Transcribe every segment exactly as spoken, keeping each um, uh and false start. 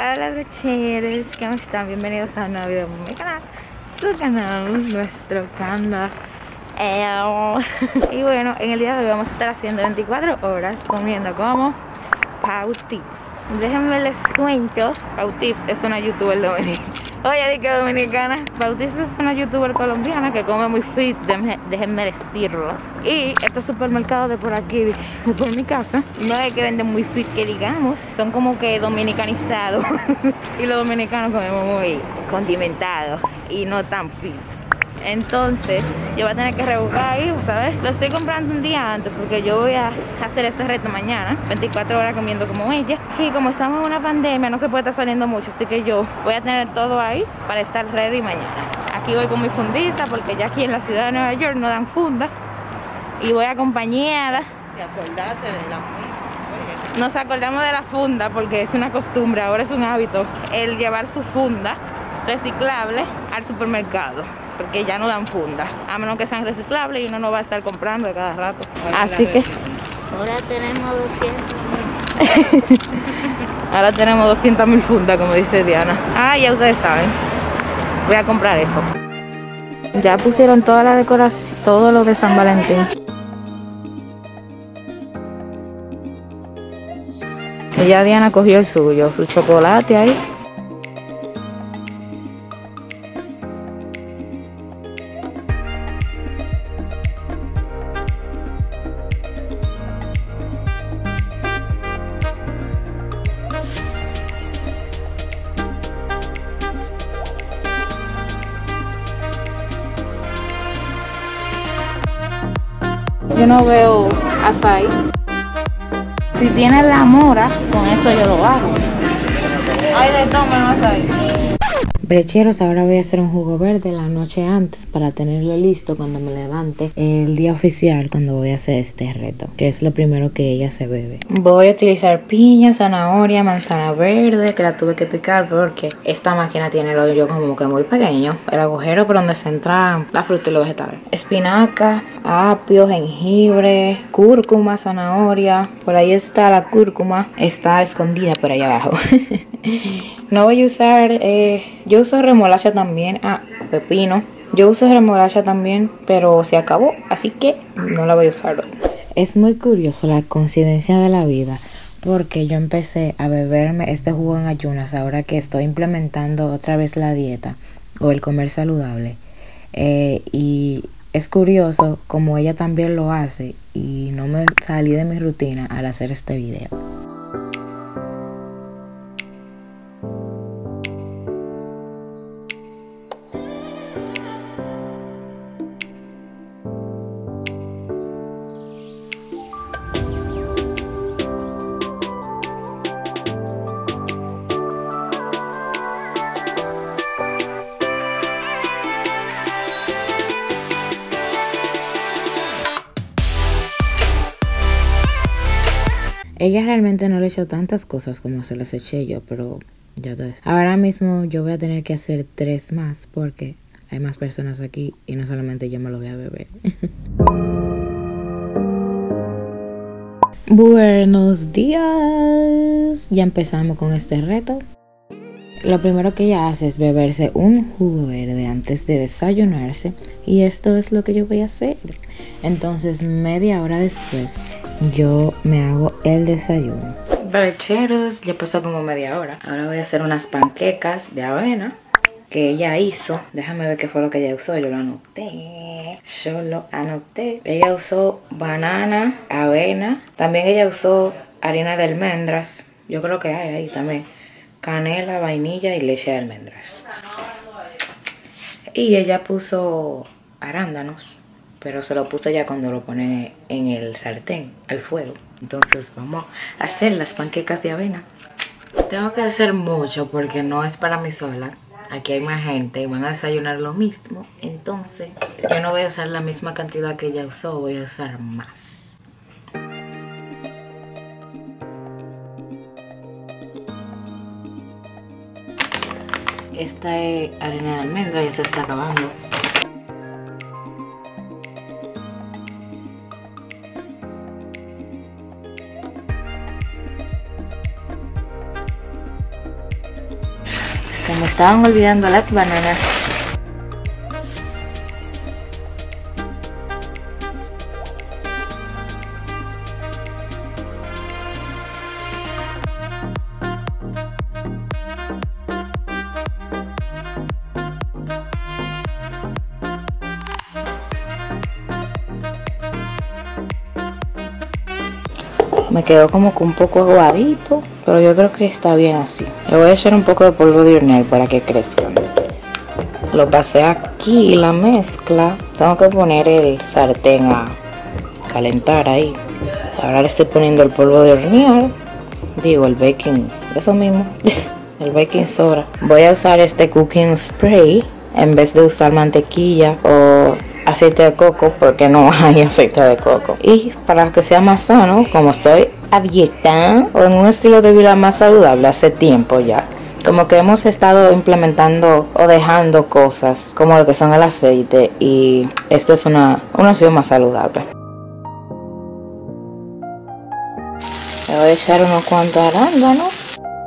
Hola brocheros, ¿cómo están? Bienvenidos a un nuevo video en mi canal, su canal, nuestro canal. Eh, y bueno, en el día de hoy vamos a estar haciendo veinticuatro horas comiendo como Pau Tips. Déjenme les cuento, Pau Tips es una youtuber dominicana. Oye, di que dominicana. Pau Tips es una youtuber colombiana que come muy fit, déjenme decirlos. Y estos supermercados de por aquí, de por mi casa, no es que venden muy fit que digamos, son como que dominicanizados. Y los dominicanos comemos muy condimentados y no tan fit. Entonces yo voy a tener que rebuscar ahí, ¿sabes? Lo estoy comprando un día antes porque yo voy a hacer este reto mañana, veinticuatro horas comiendo como ella. Y como estamos en una pandemia no se puede estar saliendo mucho, así que yo voy a tener todo ahí para estar ready mañana. Aquí voy con mi fundita porque ya aquí en la ciudad de Nueva York no dan funda. Y voy acompañada. ¿Te acordaste de la... Nos acordamos de la funda porque es una costumbre, ahora es un hábito el llevar su funda reciclable al supermercado, porque ya no dan funda, a menos que sean reciclables y uno no va a estar comprando de cada rato. Así que ahora tenemos doscientos. ahora tenemos doscientas mil fundas, como dice Diana. Ah, ya ustedes saben, voy a comprar eso. Ya pusieron toda la decoración, todo lo de San Valentín. Y ya Diana cogió el suyo, su chocolate ahí. Yo no veo açaí. Si tiene la mora, con eso yo lo hago. Ay, de todo menos açaí. Brecheros, ahora voy a hacer un jugo verde la noche antes para tenerlo listo cuando me levante el día oficial, cuando voy a hacer este reto, que es lo primero que ella se bebe. Voy a utilizar piña, zanahoria, manzana verde, que la tuve que picar porque esta máquina tiene el hoyo como que muy pequeño, el agujero por donde se entra la fruta y los vegetales. Espinaca, apio, jengibre, cúrcuma, zanahoria. Por ahí está la cúrcuma, está escondida por ahí abajo. No voy a usar, eh, yo uso remolacha también, ah, pepino. Yo uso remolacha también, pero se acabó, así que no la voy a usar hoy. Es muy curioso la coincidencia de la vida, porque yo empecé a beberme este jugo en ayunas ahora que estoy implementando otra vez la dieta o el comer saludable. Eh, y es curioso como ella también lo hace y no me salí de mi rutina al hacer este video. Ella realmente no le echó tantas cosas como se las eché yo, pero ya entonces. Ahora mismo yo voy a tener que hacer tres más porque hay más personas aquí y no solamente yo me lo voy a beber. Buenos días. Ya empezamos con este reto. Lo primero que ella hace es beberse un jugo verde antes de desayunarse y esto es lo que yo voy a hacer. Entonces media hora después yo me hago el desayuno. Brecheros, ya pasó como media hora. Ahora voy a hacer unas panquecas de avena que ella hizo. Déjame ver qué fue lo que ella usó, yo lo anoté. Yo lo anoté. Ella usó banana, avena. También ella usó harina de almendras. Yo creo que hay ahí también. Canela, vainilla y leche de almendras. Y ella puso arándanos, pero se lo puso ya cuando lo pone en el sartén, al fuego. Entonces vamos a hacer las panquecas de avena. Tengo que hacer mucho porque no es para mí sola. Aquí hay más gente y van a desayunar lo mismo. Entonces yo no voy a usar la misma cantidad que ella usó, voy a usar más. Esta es harina de almendra, ya se está acabando. estaban olvidando las bananas. Me quedó como que un poco aguadito, pero yo creo que está bien así. Le voy a echar un poco de polvo de hornear para que crezcan. Lo pasé aquí, la mezcla. Tengo que poner el sartén a calentar ahí. Ahora le estoy poniendo el polvo de hornear. Digo, el baking, eso mismo. El baking soda. Voy a usar este cooking spray en vez de usar mantequilla o aceite de coco, porque no hay aceite de coco. Y para que sea más sano, como estoy a dieta o en un estilo de vida más saludable hace tiempo ya, como que hemos estado implementando o dejando cosas como lo que son el aceite, y esto es una, una opción más saludable. Le voy a echar unos cuantos arándanos.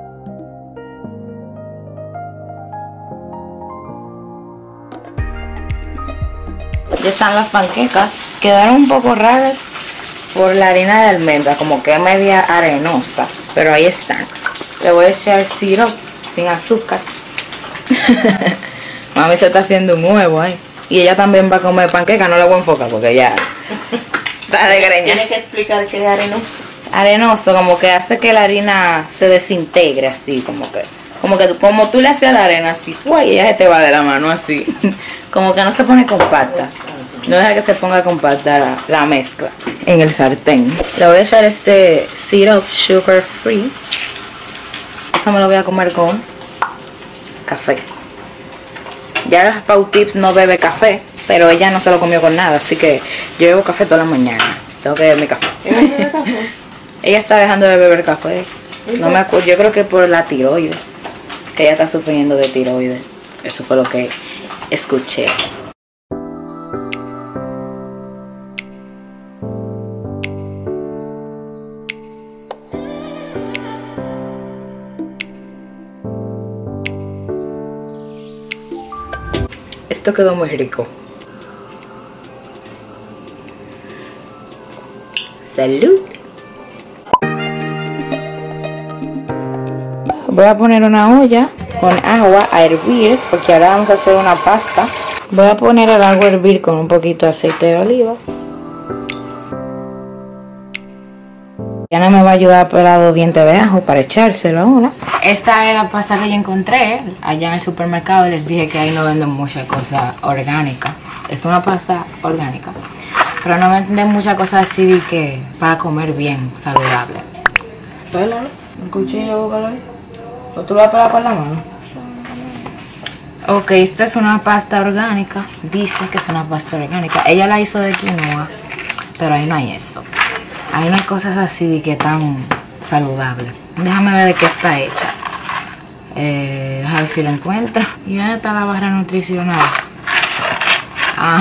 Ya están las panquecas. Quedaron un poco raras por la harina de almendra, como que media arenosa, pero ahí están. Le voy a echar sirope sin azúcar. Mami se está haciendo un huevo ahí. Y ella también va a comer panqueca. No le voy a enfocar porque ya está de greña. Tiene que explicar qué es arenoso. Arenoso, como que hace que la harina se desintegre así, como que como que como tú le haces a la arena así, ¡uy! Y ella se te va de la mano así. Como que no se pone compacta. No deja que se ponga compacta la, la mezcla en el sartén. Le voy a echar este syrup sugar free. Eso me lo voy a comer con café. Ya las Pau Tips no bebe café, pero ella no se lo comió con nada, así que yo bebo café toda la mañana. Tengo que beber mi café. Ella está dejando de beber café. No me acuerdo, yo creo que por la tiroides, que ella está sufriendo de tiroides. Eso fue lo que escuché. Esto quedó muy rico. ¡Salud! Voy a poner una olla con agua a hervir, porque ahora vamos a hacer una pasta. Voy a poner el agua a hervir con un poquito de aceite de oliva. Diana me va a ayudar a pelar dos dientes de ajo para echárselo ahora. Esta es la pasta que yo encontré allá en el supermercado. Les dije que ahí no venden muchas cosas orgánicas. Esta es una pasta orgánica, pero no venden muchas cosas así de que para comer bien, saludable. Pélalo, un cuchillo, búscalo ahí. ¿O tú lo vas a pelar con la mano? Ok, esta es una pasta orgánica. Dice que es una pasta orgánica. Ella la hizo de quinoa, pero ahí no hay eso. Hay unas cosas así de que tan saludables. Déjame ver de qué está hecha. Eh, a ver si lo encuentro. Y ahí está la barra nutricional. Ah.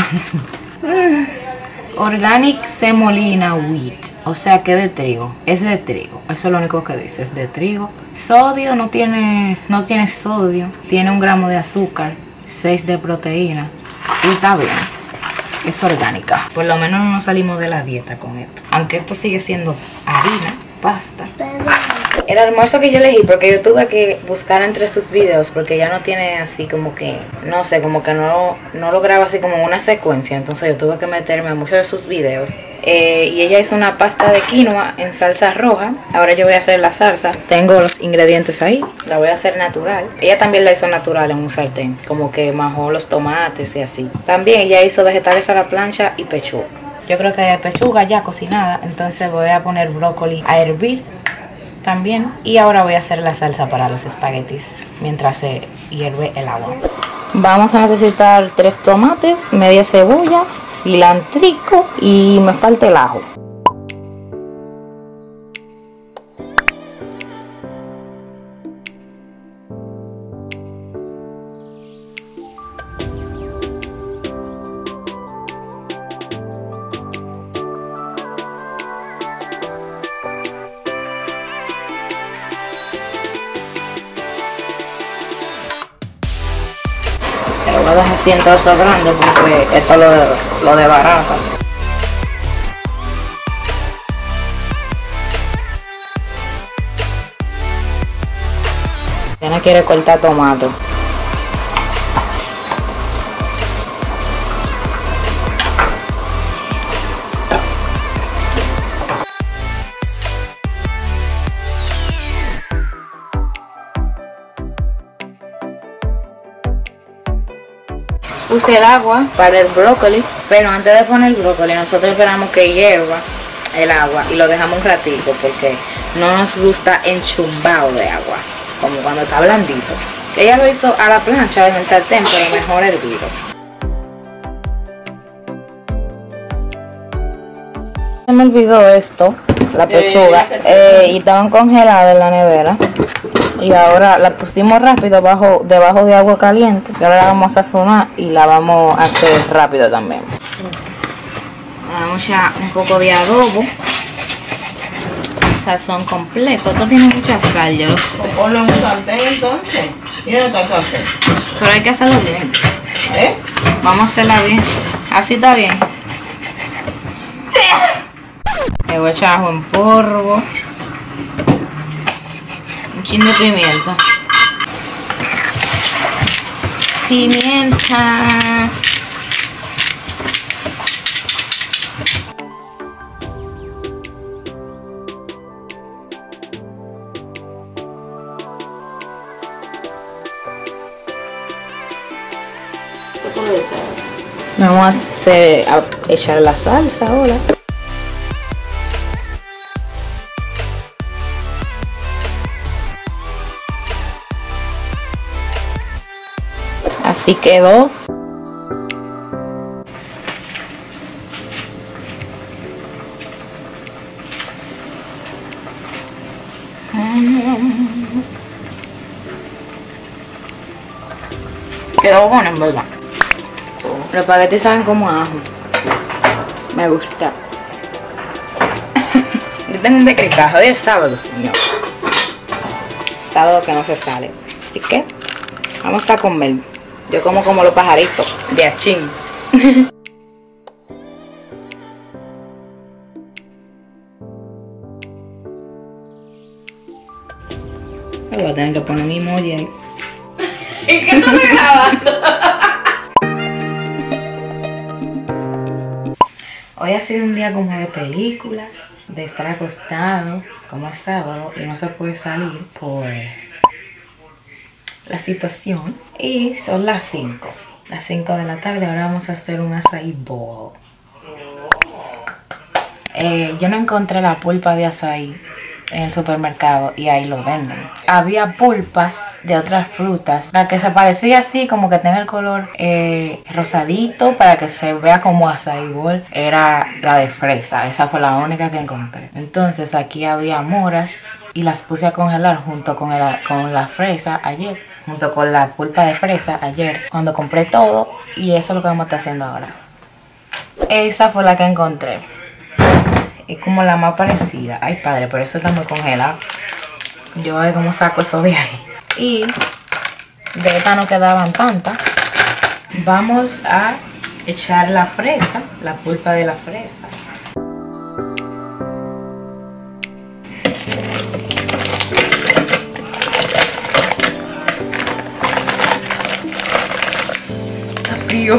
Organic semolina wheat. O sea que de trigo. Es de trigo. Eso es lo único que dice. Es de trigo. Sodio no tiene, no tiene sodio. Tiene un gramo de azúcar. seis de proteína. Y está bien. Es orgánica. Por lo menos no salimos de la dieta con esto. Aunque esto sigue siendo harina, pasta. El almuerzo que yo elegí, porque yo tuve que buscar entre sus videos, porque ya no tiene así como que, no sé, como que no, no lo graba así como una secuencia. Entonces yo tuve que meterme a muchos de sus videos. Eh, y ella hizo una pasta de quinoa en salsa roja. Ahora yo voy a hacer la salsa. Tengo los ingredientes ahí. La voy a hacer natural. Ella también la hizo natural en un sartén. Como que majó los tomates y así. También ella hizo vegetales a la plancha y pechuga. Yo creo que hay pechuga ya cocinada. Entonces voy a poner brócoli a hervir también. Y ahora voy a hacer la salsa para los espaguetis mientras se hierve el agua. Vamos a necesitar tres tomates, media cebolla, cilantrico y me falta el ajo. así en trozos grandes porque esto lo, lo desbarata. Diana quiere cortar tomate. Puse el agua para el brócoli, pero antes de poner el brócoli nosotros esperamos que hierva el agua y lo dejamos un ratito porque no nos gusta enchumbado de agua, como cuando está blandito. Ella lo hizo a la plancha en el sartén, pero mejor hervido. Se me olvidó esto, la pechuga, eh, y estaban congeladas en la nevera. Y ahora la pusimos rápido bajo, debajo de agua caliente. Y ahora la vamos a sazonar y la vamos a hacer rápido también. Le damos ya un poco de adobo. Sazón completo. Esto tiene mucha sal, yo lo sé. Ponlo en un sartén entonces. ¿Y en otra sartén? Pero hay que hacerlo bien. ¿Eh? Vamos a hacerla bien. Así está bien. Le voy a echar ajo en polvo. Un chin de pimienta. Pimienta. ¿Qué tú le echas? Vamos a, hacer, a echar la salsa ahora. Así quedó. Quedó bueno en verdad. Los espaguetis saben como a ajo. Me gusta. Yo tengo un decricaje. Hoy es sábado, señor. Sábado que no se sale. Así que vamos a comer. Yo como como los pajaritos de achín. Me voy a tener que poner un emoji ahí. ¿Y qué no estoy grabando? Hoy ha sido un día como de películas, de estar acostado, como es sábado y no se puede salir por la situación. Y son las cinco, las cinco de la tarde. Ahora vamos a hacer un açaí bowl. Eh, yo no encontré la pulpa de açaí en el supermercado y ahí lo venden. Había pulpas de otras frutas, la que se parecía así, como que tenga el color eh, rosadito para que se vea como açaí bowl, era la de fresa. Esa fue la única que encontré. Entonces aquí había moras y las puse a congelar junto con, el, con la fresa ayer, junto con la pulpa de fresa ayer, cuando compré todo. Y eso es lo que vamos a estar haciendo ahora. Esa fue la que encontré. Es como la más parecida. Ay, padre, pero eso está muy congelado. Yo voy a ver cómo saco eso de ahí. Y de esta no quedaban tantas. Vamos a echar la fresa, la pulpa de la fresa. Está frío.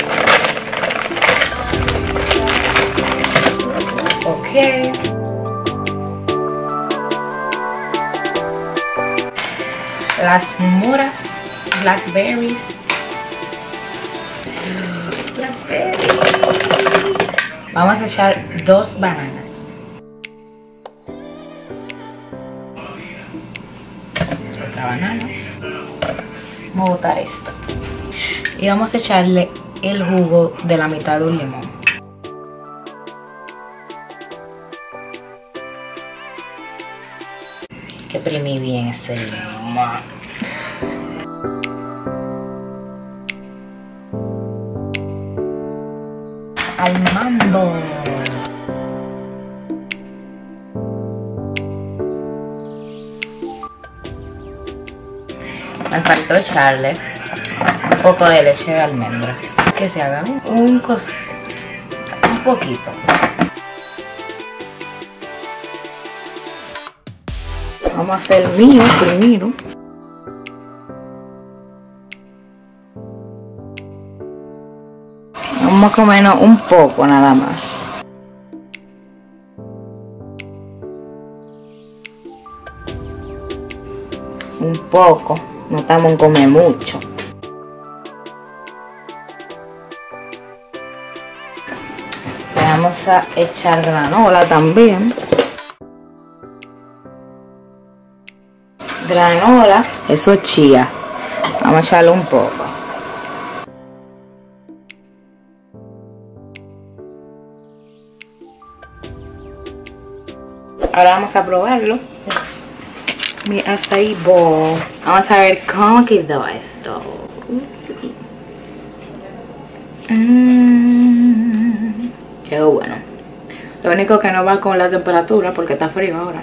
Ok. Las moras, blackberries. Blackberries. Vamos a echar dos bananas. Otra banana. Vamos a botar esto. Y vamos a echarle el jugo de la mitad de un limón. Que exprimí bien ese limón. Al mambo. Me faltó echarle un poco de leche de almendras. Que se haga un cosito, un poquito. Vamos a hacer el mío primero. Vamos a comernos un poco nada más. Un poco, no estamos en comer mucho. Vamos a echar granola también. Granola, eso es chía. Vamos a echarle un poco. Ahora vamos a probarlo. Mi açaí bowl. Vamos a ver cómo quedó esto. Mm, quedó bueno. Lo único que no va con la temperatura porque está frío ahora.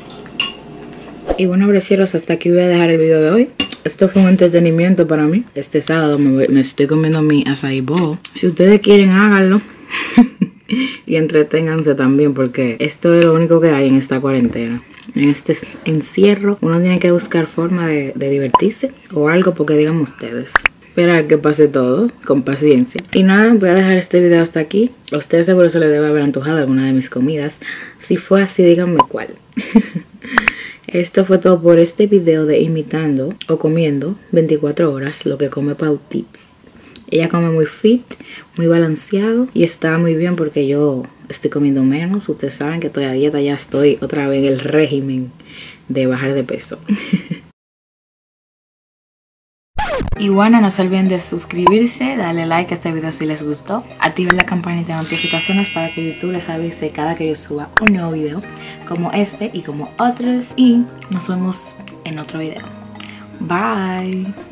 Y bueno, brecheros, hasta aquí voy a dejar el video de hoy. Esto fue un entretenimiento para mí. Este sábado me, voy, me estoy comiendo mi açaí bowl. Si ustedes quieren, háganlo. Y entreténganse también, porque esto es lo único que hay en esta cuarentena. En este encierro uno tiene que buscar forma de, de divertirse o algo, porque digan ustedes, esperar que pase todo con paciencia. Y nada, voy a dejar este video hasta aquí. A ustedes seguro se les debe haber antojado alguna de mis comidas. Si fue así, díganme cuál. Esto fue todo por este video de imitando o comiendo veinticuatro horas lo que come Pau Tips. Ella come muy fit, muy balanceado y está muy bien porque yo estoy comiendo menos. Ustedes saben que estoy a dieta, ya estoy otra vez en el régimen de bajar de peso. Y bueno, no se olviden de suscribirse, darle like a este video si les gustó. Activen la campanita de notificaciones para que YouTube les avise cada que yo suba un nuevo video como este y como otros. Y nos vemos en otro video. Bye.